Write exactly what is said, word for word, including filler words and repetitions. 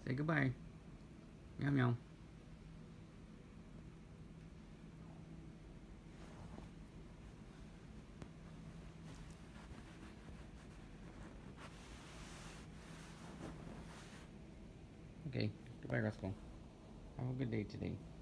Say goodbye. Meow meow. Okay, goodbye, Rascal. Have a good day today.